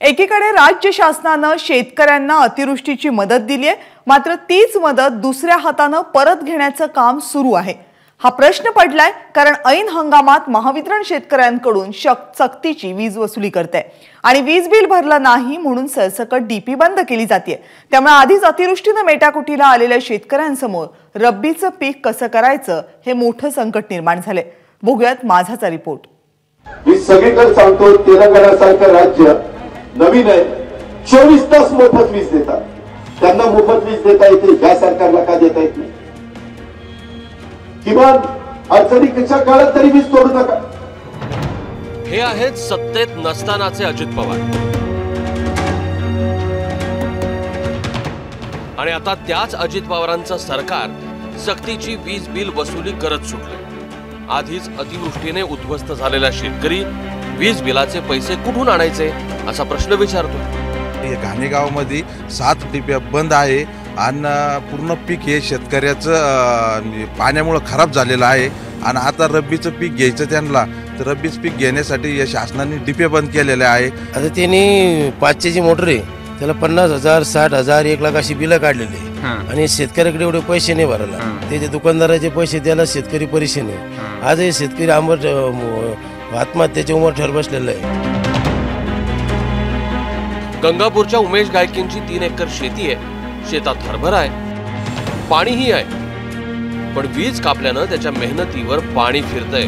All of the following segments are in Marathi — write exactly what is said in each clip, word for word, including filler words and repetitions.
एकीकडे राज्य शासनाने शेतकऱ्यांना अतिवृष्टीची मदत दिली आहे, मात्र तीच मदत दुसऱ्या हाताने परत घेण्याचं काम सुरू आहे। हा प्रश्न पडलाय कारण ऐन हंगामात महावितरण शेतकऱ्यांकडून सक्तीची वीज वसुली करते आणि वीज बिल भरलं नाही म्हणून सरसकट डीपी बंद केली जाते। त्यामुळे आधीच अतिवृष्टीने मेटाकुटीला आलेल्या शेतकऱ्यांसमोर रब्बीचं पीक कसं करायचं हे मोठं संकट निर्माण झाले। बघूयात माझाचा रिपोर्ट। मी सगळीकडे सांगतो, तेलंगणासारखं राज्य नवीन आहे, चोवीस तास मोफत वीज देतात। त्यांना मोफत वीज देता येते, या सरकारला का देता येत नाही? किमान अडचणीच्या काळात तरी वीज तोडू नका। हे आहेत सत्तेत नसतानाचे अजित पवार आणि आता त्याच अजित पवारांचं सरकार सक्तीची वीज बिल वसुली करत सुटले। आधीच अतिवृष्टीने उद्ध्वस्त झालेला शेतकरी वीज बिलाचे पैसे कुठून आणायचे असा प्रश्न विचारतो। घाणेगाव मध्ये सात टिप्या बंद आहे आणि पूर्ण पीक हे शेतकऱ्याचं पाण्यामुळे खराब झालेलं आहे आणि आता रब्बीचं पीक घ्यायचं त्यांना, तर रब्बीचं पीक घेण्यासाठी या शासनाने डिपे बंद केलेले आहे। आता त्यांनी पाचशेची मोटर आहे, त्याला पन्नास हजार साठ हजार एक लाख अशी बिलं काढलेली आणि शेतकऱ्याकडे एवढे पैसे नाही भरायला, त्याचे दुकानदाराचे पैसे द्यायला शेतकरी परेशान आहे। आज हे शेतकरी आंबट आत्महत्येचे उमर ठर बसलेलं आहे। गंगापूरच्या उमेश गायकींची तीन एकर शेती आहे, शेतात हरभरा आहे, पाणीही आहे, पण वीज कापल्यानं त्याच्या मेहनतीवर पाणी फिरतंय।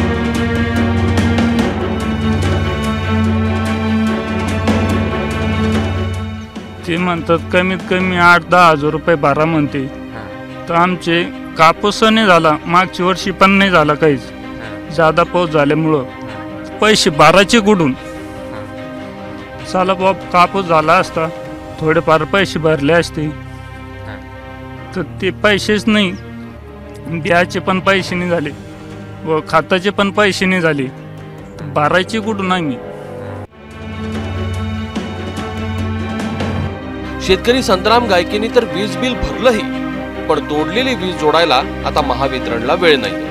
ते म्हणतात कमीत कमी आठ दहा हजार रुपये भरा म्हणते, तर आमचे कापूस नाही झाला, मागच्या वर्षी पण नाही झाला काहीच, जादा पाऊस झाल्यामुळं पैसे भरायचे कुठून? चला बाप, कापूस झाला असता थोडेफार पैसे भरले असते, तर ते पैसेच नाही, बियाचे पण पैसे नाही झाले व खताचे पण पैसे नाही झाले, भरायचे कुठून आम्ही? शेतकरी संतराम गायकींनी तर वीज बिल भरलंही, पण तोडलेली वीज जोडायला आता महावितरणला वेळ नाही।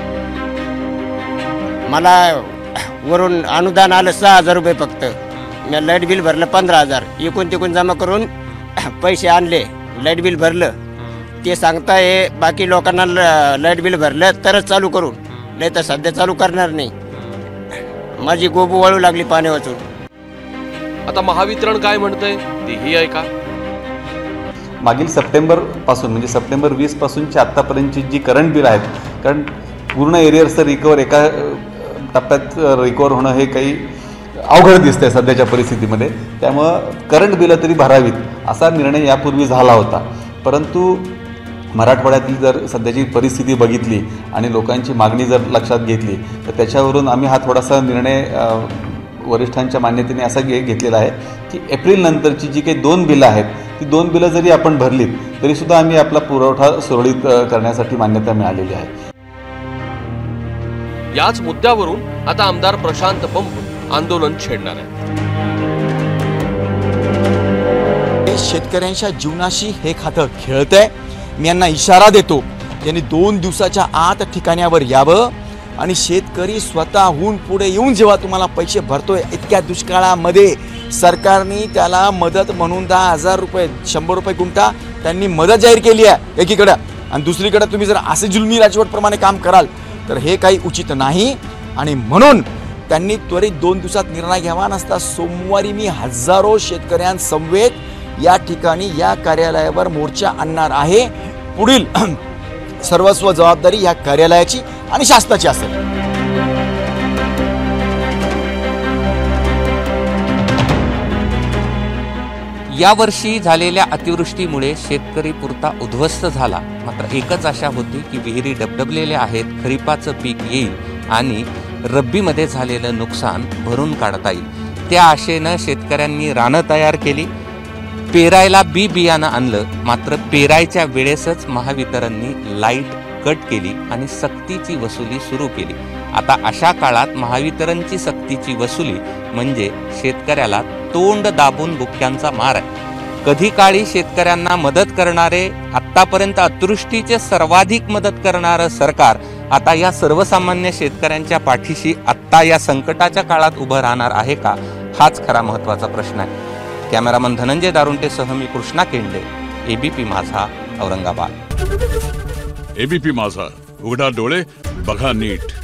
मला वरून अनुदान आलं सहा हजार रुपये, फक्त मी लाईट बिल भरलं पंधरा हजार, एकूण तिकून जमा करून पैसे आणले, लाईट बिल भरलं। ते सांगताय बाकी लोकांना लाईट बिल भरलं तरच चालू करून, नाही तर सध्या चालू करणार नाही। माझी गोबू वळू लागली पाणी वाचून। आता महावितरण काय म्हणतंय तेही ऐका। मागील सप्टेंबर पासून म्हणजे सप्टेंबर वीस पासूनची आत्तापर्यंतची जी करंट बिल आहेत, कारण पूर्ण एरियर्सचं रिकवर एका टप्प्यात रिकवर होणं हे काही अवघड दिसतंय सध्याच्या परिस्थितीमध्ये, त्यामुळं करंट बिलं तरी भरावीत असा निर्णय यापूर्वी झाला होता। परंतु मराठवाड्यातील जर सध्याची परिस्थिती बघितली आणि लोकांची मागणी जर लक्षात घेतली, तर त्याच्यावरून आम्ही हा थोडासा निर्णय वरिष्ठांच्या मान्यतेने असा घे घेतलेला आहे की एप्रिल नंतरची जी काही दोन बिलं आहेत, ती दोन बिलं जरी आपण भरलीत तरीसुद्धा आम्ही आपला पुरवठा सुरळीत करण्यासाठी मान्यता मिळालेली आहे। याच मुद्द्यावरून आता आमदार प्रशांत बंब आंदोलन छेडणार आहे। शेतकऱ्यांच्या जीवनाशी हे खातं खेळतंय। मी यांना इशारा देतो, त्यांनी दोन दिवसाच्या आत ठिकाण्यावर यावं आणि शेतकरी स्वतःहून पुढे येऊन जेव्हा तुम्हाला पैसे भरतोय इतक्या दुष्काळामध्ये, सरकारने त्याला मदत म्हणून दहा हजार रुपये शंभर रुपये गुंठा त्यांनी मदत जाहीर केली आहे एकीकडे, आणि दुसरीकडे तुम्ही जर असे जुलमी राजवटप्रमाणे काम कराल तर हे काही उचित नाही। आणि म्हणून त्यांनी त्वरित दोन दिवसात निर्णय घ्यावा, नसता सोमवारी मी हजारो शेतकऱ्यांसमवेत या ठिकाणी या कार्यालयावर मोर्चा आणणार आहे। पुढील सर्वस्व जबाबदारी या कार्यालयाची आणि शासनाची असेल। यावर्षी झालेल्या अतिवृष्टीमुळे शेतकरी पुरता उद्ध्वस्त झाला, मात्र एकच आशा होती की विहिरी डबडबलेल्या आहेत, खरीपाचं पीक येईल आणि रब्बीमध्ये झालेलं नुकसान भरून काढता येईल। त्या आशेनं शेतकऱ्यांनी रानं तयार केली, पेरायला बी बियाणं आणलं, मात्र पेरायच्या वेळेसच महावितरणनी लाईट कट केली आणि सक्तीची वसुली सुरू केली। आता अशा काळात महावितरणची सक्तीची वसुली म्हणजे शेतकऱ्याला तोंड दाबून बुक्क्यांचा मार आहे। कधी काळी शेतकऱ्यांना मदत करणारे, आत्तापर्यंत अतिवृष्टीचे सर्वाधिक मदत करणारं सरकार आता या सर्वसामान्य शेतकऱ्यांच्या पाठीशी आत्ता या संकटाच्या काळात उभं राहणार आहे का? हाच खरा महत्त्वाचा प्रश्न आहे। कॅमेरामन धनंजय दारुंटेसह मी कृष्णा केंडे, एबीपी माझा, औरंगाबाद. एबीपी माझा, उघडा डोळे बघा नीट.